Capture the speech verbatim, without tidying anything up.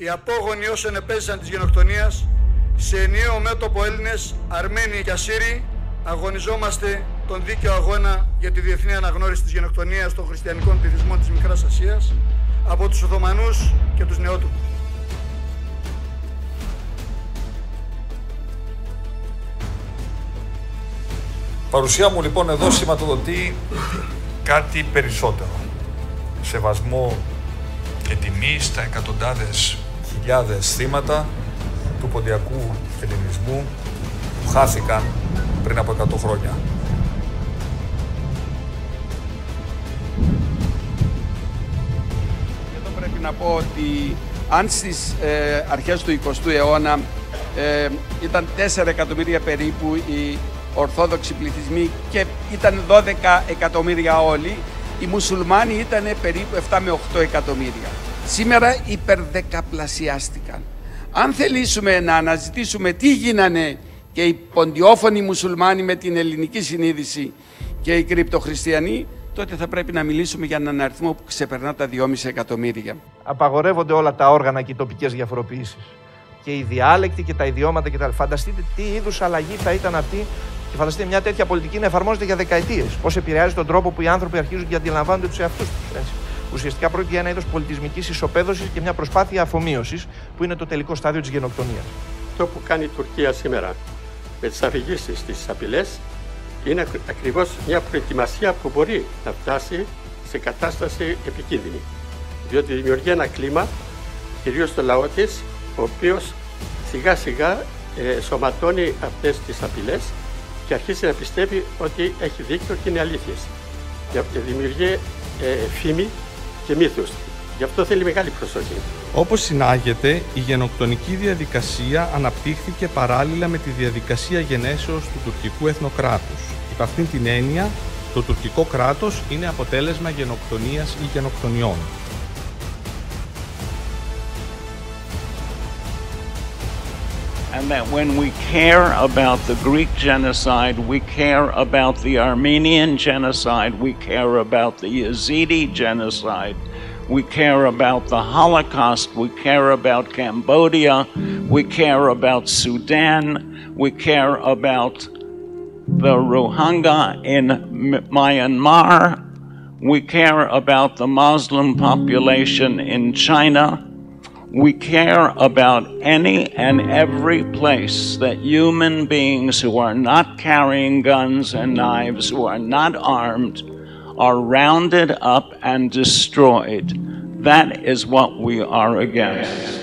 Οι απόγονοι όσων επέζησαν της γενοκτονίας, σε ενιαίο μέτωπο Έλληνες, Αρμένοι και Ασσύριοι, αγωνιζόμαστε τον δίκαιο αγώνα για τη διεθνή αναγνώριση της γενοκτονίας των χριστιανικών πληθυσμών της Μικράς Ασίας από τους Οθωμανούς και τους Νεότουρκους. Παρουσία μου λοιπόν εδώ σηματοδοτεί κάτι περισσότερο. Σεβασμό και τιμή στα εκατοντάδες χιλιάδες θύματα του ποντιακού ελληνισμού που χάθηκαν πριν από εκατό χρόνια. Εδώ πρέπει να πω ότι αν στις ε, αρχές του εικοστού αιώνα ε, ήταν τέσσερα εκατομμύρια περίπου οι ορθόδοξοι πληθυσμοί και ήταν δώδεκα εκατομμύρια όλοι, οι μουσουλμάνοι ήταν περίπου επτά με οκτώ εκατομμύρια. Σήμερα υπερδεκαπλασιάστηκαν. Αν θελήσουμε να αναζητήσουμε τι γίνανε και οι ποντιόφωνοι μουσουλμάνοι με την ελληνική συνείδηση και οι κρυπτοχριστιανοί, τότε θα πρέπει να μιλήσουμε για έναν αριθμό που ξεπερνά τα δυόμισι εκατομμύρια. Απαγορεύονται όλα τα όργανα και οι τοπικές διαφοροποιήσεις. Και οι διάλεκτοι και τα ιδιώματα κτλ. Φανταστείτε τι είδους αλλαγή θα ήταν αυτή και φανταστείτε μια τέτοια πολιτική να εφαρμόζεται για δεκαετίες. Πώς επηρεάζει τον τρόπο που οι άνθρωποι αρχίζουν και αντιλαμβάνονται τους εαυτούς τους. Έτσι. Ουσιαστικά πρόκειται για ένα είδος πολιτισμικής ισοπαίδωσης και μια προσπάθεια αφομοίωσης που είναι το τελικό στάδιο της γενοκτονίας. Αυτό που κάνει η Τουρκία σήμερα με τις αφηγήσεις, τις απειλές, είναι ακριβώς μια προετοιμασία που μπορεί να φτάσει σε κατάσταση επικίνδυνη. Διότι δημιουργεί ένα κλίμα, κυρίως στο λαό της, ο οποίος σιγά σιγά ε, σωματώνει αυτές τις απειλές και αρχίζει να πιστεύει ότι έχει δίκιο και είναι αλήθειες. Και δημιουργεί ε, φήμη και μύθους. Γι' αυτό θέλει μεγάλη προσοχή. Όπως συνάγεται, η γενοκτονική διαδικασία αναπτύχθηκε παράλληλα με τη διαδικασία γενέσεως του τουρκικού εθνοκράτους. Υπ' αυτήν την έννοια, το τουρκικό κράτος είναι αποτέλεσμα γενοκτονίας ή γενοκτονιών. And that when we care about the Greek genocide, we care about the Armenian genocide, we care about the Yazidi genocide, we care about the Holocaust, we care about Cambodia, we care about Sudan, we care about the Rohingya in Myanmar, we care about the Muslim population in China. We care about any and every place that human beings who are not carrying guns and knives, who are not armed, are rounded up and destroyed. That is what we are against.